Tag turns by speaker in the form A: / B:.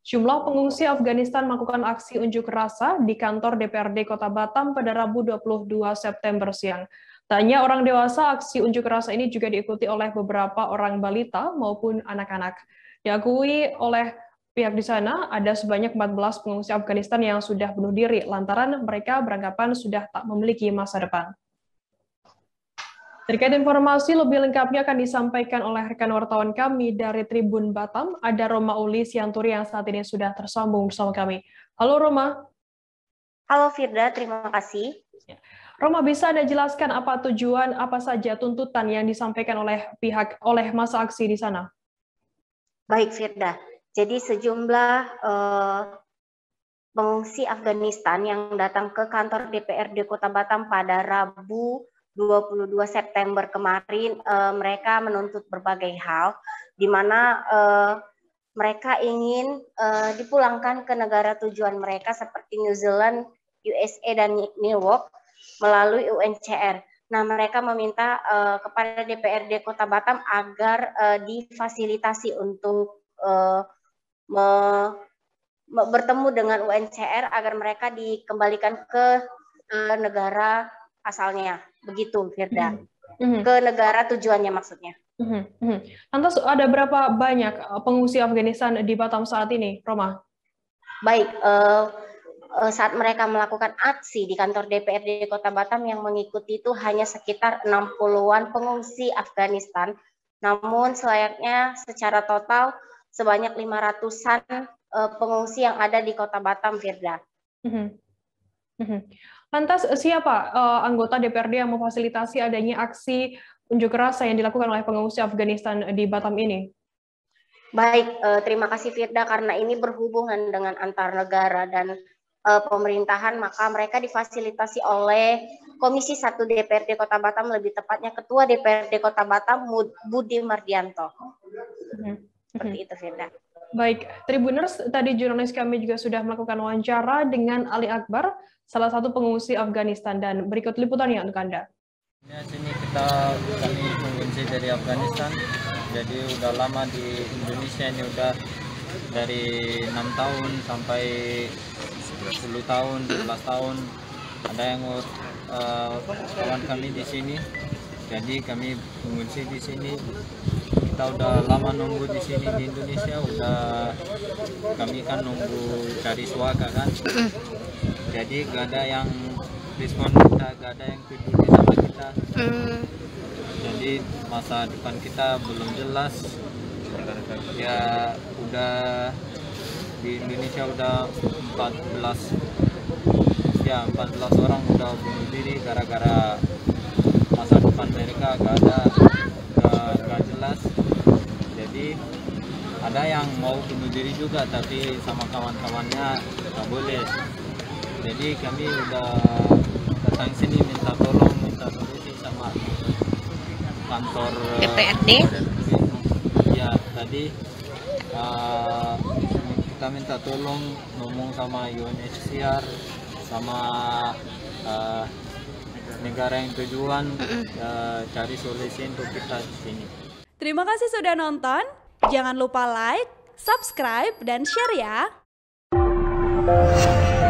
A: Jumlah pengungsi Afghanistan melakukan aksi unjuk rasa di kantor DPRD Kota Batam pada Rabu 22 September siang. Tak hanya orang dewasa, aksi unjuk rasa ini juga diikuti oleh beberapa orang balita maupun anak-anak. Diakui oleh pihak di sana, ada sebanyak 14 pengungsi Afghanistan yang sudah bunuh diri lantaran mereka beranggapan sudah tak memiliki masa depan. Terkait informasi lebih lengkapnya akan disampaikan oleh rekan wartawan kami dari Tribun Batam, ada Roma Uli Sianturi yang saat ini sudah tersambung bersama kami. Halo Roma.
B: Halo Firda, terima kasih.
A: Roma, bisa Anda jelaskan apa tujuan, apa saja tuntutan yang disampaikan oleh massa aksi di sana?
B: Baik Firda, jadi sejumlah pengungsi Afghanistan yang datang ke kantor DPRD Kota Batam pada Rabu 22 September kemarin, mereka menuntut berbagai hal, di mana mereka ingin dipulangkan ke negara tujuan mereka seperti New Zealand, USA, dan New York melalui UNHCR. Nah, mereka meminta kepada DPRD Kota Batam agar difasilitasi untuk bertemu dengan UNHCR agar mereka dikembalikan ke negara asalnya. Begitu, Firda. Ke negara tujuannya maksudnya.
A: Lantas ada berapa banyak pengungsi Afghanistan di Batam saat ini, Roma?
B: Baik, saat mereka melakukan aksi di kantor DPRD Kota Batam yang mengikuti itu hanya sekitar 60-an pengungsi Afghanistan. Namun selayaknya secara total sebanyak 500-an pengungsi yang ada di Kota Batam, Firda.
A: Lantas siapa anggota DPRD yang memfasilitasi adanya aksi unjuk rasa yang dilakukan oleh pengungsi Afghanistan di Batam ini?
B: Baik, terima kasih Firda, karena ini berhubungan dengan antar negara dan pemerintahan, maka mereka difasilitasi oleh Komisi 1 DPRD Kota Batam, lebih tepatnya Ketua DPRD Kota Batam, Budi Mardianto. Seperti itu, Firda.
A: Baik, Tribuners, tadi jurnalis kami juga sudah melakukan wawancara dengan Ali Akbar, salah satu pengungsi Afghanistan, dan berikut liputannya untuk Anda.
C: Ya, sini kami pengungsi dari Afghanistan, jadi udah lama di Indonesia ini, udah dari 6 tahun sampai 10 tahun, 11 tahun. Ada yang kawan kami di sini, jadi kami pengungsi di sini. Kita udah lama nunggu di sini di Indonesia, kami kan nunggu cari suaka kan. Jadi gak ada yang respon kita, gak ada yang peduli sama kita. Jadi masa depan kita belum jelas. Ya udah di Indonesia udah 14 orang udah bunuh diri gara-gara masa depan mereka gak jelas. Jadi ada yang mau bunuh diri juga, tapi sama kawan-kawannya nggak boleh. Jadi kami udah datang sini minta solusi sama kantor
D: DPRD.
C: Ya, tadi kita minta tolong ngomong sama UNHCR, sama negara yang tujuan, cari solusi untuk kita di sini.
E: Terima kasih sudah nonton. Jangan lupa like, subscribe, dan share ya.